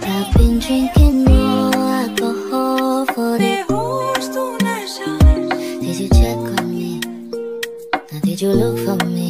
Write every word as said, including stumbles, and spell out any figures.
I've been drinking more alcohol for the Did you check on me? Now did you look for me?